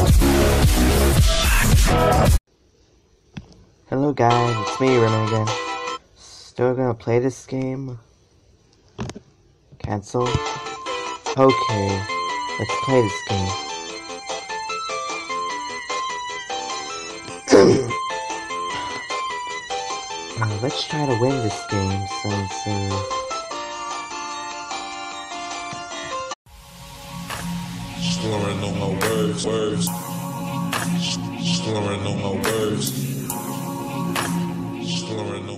Hello guys, it's me, Remy again. Still gonna play this game? Cancel? Okay, let's play this game. Let's try to win this game since, Slurring on my words. Slurring on my words. Slurring on